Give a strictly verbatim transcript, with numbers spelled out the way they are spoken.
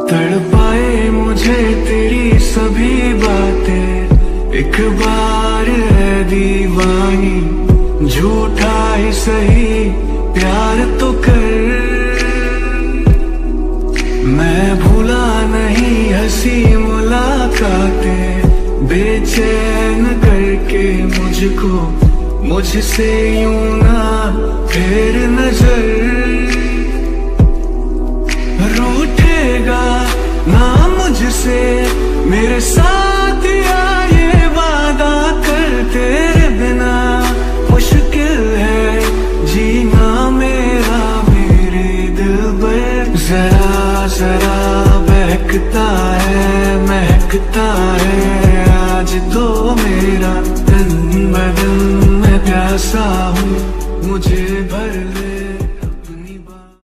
तड़पाए मुझे तेरी सभी बातें, एक बार है दीवानी, झूठा ही सही प्यार तो कर। मैं भूला नहीं हंसी मुलाकातें, बेचैन करके मुझको मुझसे यूं ना फेर नजर। रूठेगा ना मुझसे मेरे साथ या ये वादा कर, तेरे बिना मुश्किल है जीना मेरा मेरे दिलबर। जरा जरा बहकता है महकता है आज तो मेरा तन बदन, मैं प्यासा हूँ मुझे भर ले।